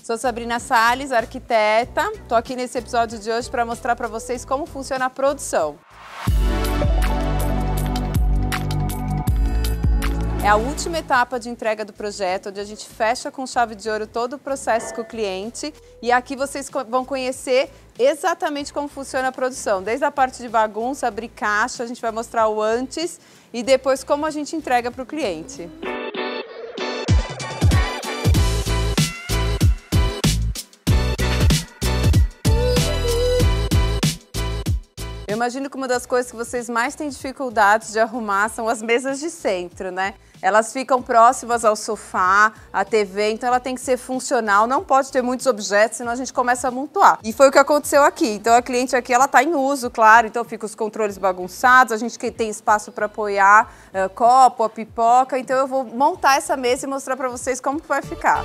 Sou Sabrina Salles, arquiteta. Estou aqui nesse episódio de hoje para mostrar para vocês como funciona a produção. É a última etapa de entrega do projeto, onde a gente fecha com chave de ouro todo o processo com o cliente. E aqui vocês vão conhecer exatamente como funciona a produção. Desde a parte de bagunça, abrir caixa, a gente vai mostrar o antes e depois como a gente entrega para o cliente. Eu imagino que uma das coisas que vocês mais têm dificuldades de arrumar são as mesas de centro, né? Elas ficam próximas ao sofá, à TV, então ela tem que ser funcional, não pode ter muitos objetos, senão a gente começa a amontoar. E foi o que aconteceu aqui. Então a cliente aqui, ela está em uso, claro, então fica os controles bagunçados, a gente tem espaço para apoiar copo, a pipoca, então eu vou montar essa mesa e mostrar para vocês como que vai ficar.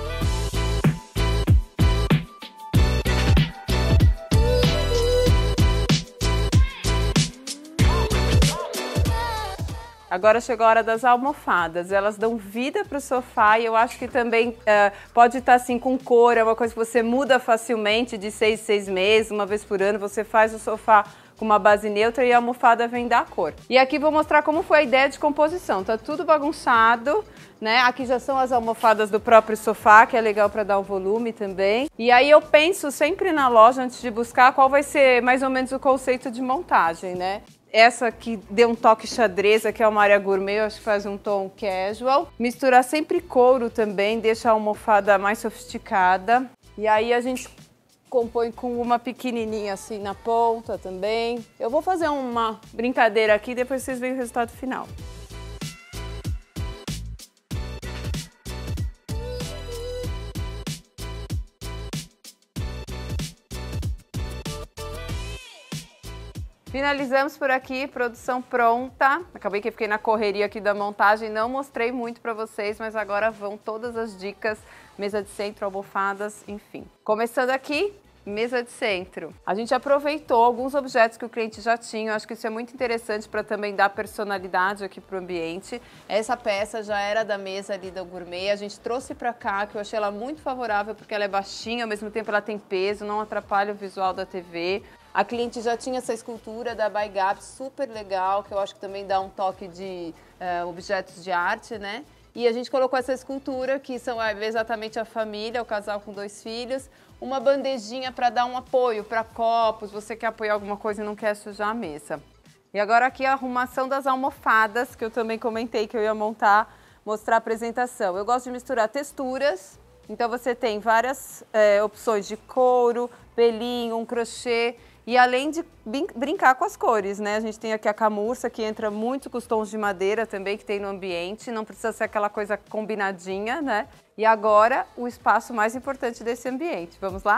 Agora chegou a hora das almofadas, elas dão vida para o sofá e eu acho que também pode estar assim com cor, é uma coisa que você muda facilmente de 6 em 6 meses, uma vez por ano, você faz o sofá com uma base neutra e a almofada vem da cor. E aqui vou mostrar como foi a ideia de composição, tá tudo bagunçado, né? Aqui já são as almofadas do próprio sofá, que é legal para dar um volume também. E aí eu penso sempre na loja, antes de buscar, qual vai ser mais ou menos o conceito de montagem, né? Essa aqui deu um toque xadrez, aqui é uma área gourmet, eu acho que faz um tom casual. Misturar sempre couro também, deixa a almofada mais sofisticada. E aí a gente compõe com uma pequenininha assim na ponta também. Eu vou fazer uma brincadeira aqui, depois vocês veem o resultado final. Finalizamos por aqui, produção pronta. Acabei que fiquei na correria aqui da montagem, não mostrei muito para vocês, mas agora vão todas as dicas, mesa de centro, almofadas, enfim. Começando aqui, mesa de centro. A gente aproveitou alguns objetos que o cliente já tinha, eu acho que isso é muito interessante para também dar personalidade aqui para o ambiente. Essa peça já era da mesa ali da gourmet, a gente trouxe para cá, que eu achei ela muito favorável porque ela é baixinha, ao mesmo tempo ela tem peso, não atrapalha o visual da TV. A cliente já tinha essa escultura da By Gap, super legal, que eu acho que também dá um toque de objetos de arte, né? E a gente colocou essa escultura, que são exatamente a família, o casal com 2 filhos, uma bandejinha para dar um apoio para copos, você quer apoiar alguma coisa e não quer sujar a mesa. E agora aqui a arrumação das almofadas, que eu também comentei que eu ia montar, mostrar a apresentação. Eu gosto de misturar texturas, então você tem várias opções de couro, pelinho, um crochê, e além de brincar com as cores, né? A gente tem aqui a camurça, que entra muito com os tons de madeira também, que tem no ambiente. Não precisa ser aquela coisa combinadinha, né? E agora, o espaço mais importante desse ambiente. Vamos lá?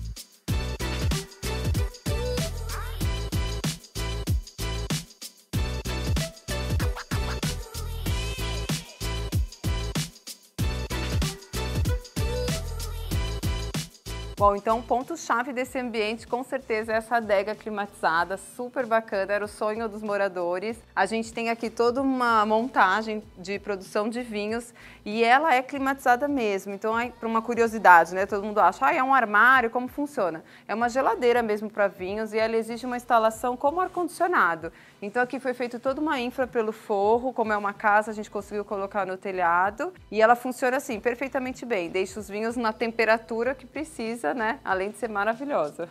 Bom, então o ponto-chave desse ambiente com certeza é essa adega climatizada, super bacana, era o sonho dos moradores. A gente tem aqui toda uma montagem de produção de vinhos e ela é climatizada mesmo. Então, para uma curiosidade, né? Todo mundo acha, é um armário, como funciona? É uma geladeira mesmo para vinhos e ela exige uma instalação como ar-condicionado. Então aqui foi feita toda uma infra pelo forro, como é uma casa, a gente conseguiu colocar no telhado. E ela funciona assim, perfeitamente bem, deixa os vinhos na temperatura que precisa, né? Além de ser maravilhosa.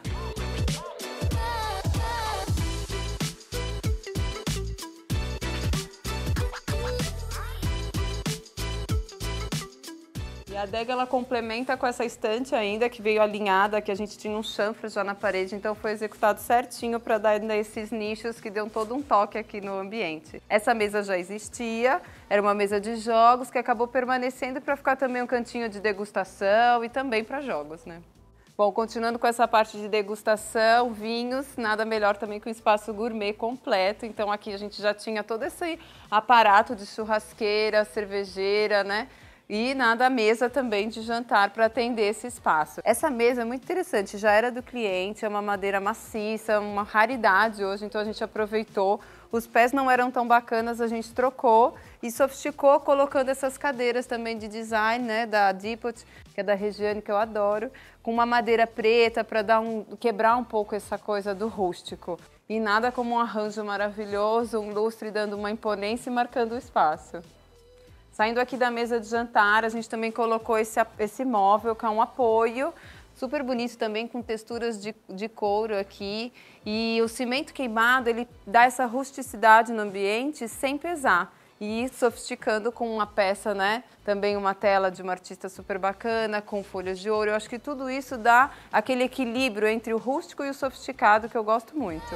E a adega ela complementa com essa estante ainda, que veio alinhada, que a gente tinha um chanfre já na parede, então foi executado certinho para dar ainda esses nichos que deu todo um toque aqui no ambiente. Essa mesa já existia, era uma mesa de jogos que acabou permanecendo para ficar também um cantinho de degustação e também para jogos, né? Bom, continuando com essa parte de degustação, vinhos, nada melhor também que um espaço gourmet completo. Então aqui a gente já tinha todo esse aparato de churrasqueira, cervejeira, né? e da mesa também de jantar para atender esse espaço. Essa mesa é muito interessante, já era do cliente, é uma madeira maciça, uma raridade hoje, então a gente aproveitou. Os pés não eram tão bacanas, a gente trocou e sofisticou colocando essas cadeiras também de design, né, da Depot, que é da Regiane, que eu adoro, com uma madeira preta para quebrar um pouco essa coisa do rústico. E nada como um arranjo maravilhoso, um lustre dando uma imponência e marcando o espaço. Saindo aqui da mesa de jantar, a gente também colocou esse móvel que é um apoio, super bonito também, com texturas de couro aqui. E o cimento queimado, ele dá essa rusticidade no ambiente sem pesar. E sofisticando com uma peça, né? Também uma tela de uma artista super bacana, com folhas de ouro. Eu acho que tudo isso dá aquele equilíbrio entre o rústico e o sofisticado que eu gosto muito.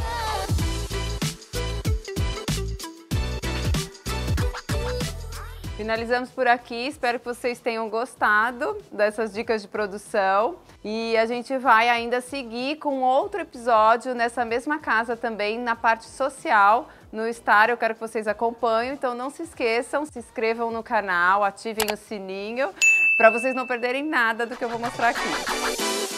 Finalizamos por aqui, espero que vocês tenham gostado dessas dicas de produção e a gente vai ainda seguir com outro episódio nessa mesma casa também, na parte social, no Star. Eu quero que vocês acompanhem, então não se esqueçam, se inscrevam no canal, ativem o sininho para vocês não perderem nada do que eu vou mostrar aqui.